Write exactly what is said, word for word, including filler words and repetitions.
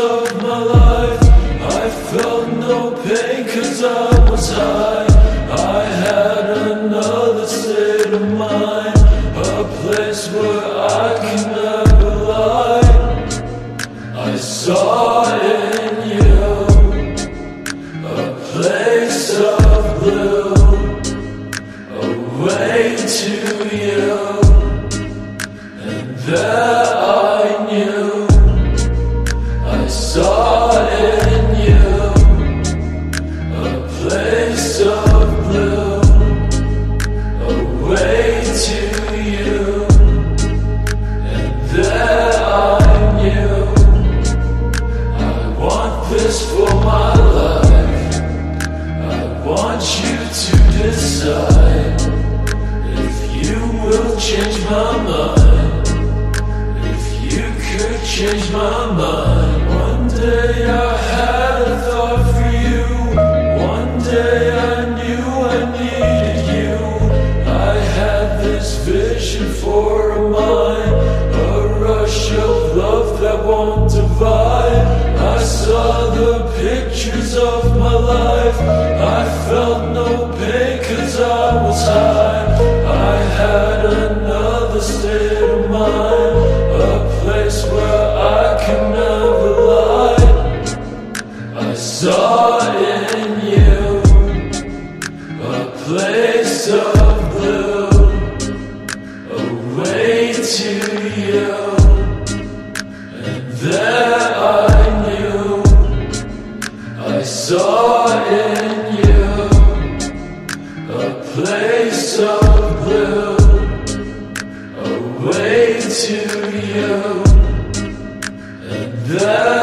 of my life. I felt no pain cause I was high. I had another state of mind, a place where I can never lie. I saw in you a place of blue, a way to you, and there I knew I saw in you a place of blue, a way to you, and there I knew I want this for my life. I want you to decide if you will change my mind, if you could change my mind. One day I had a thought for you, one day I knew I needed you. I had this vision for a mind, a rush of love that won't divide. I saw the pictures of my life. I felt no pain cause I was high. I had another state of mind, a place where I can never lie. I saw in you a place of blue, a way to you, and there I knew I saw in you a place of blue, a way to you, and there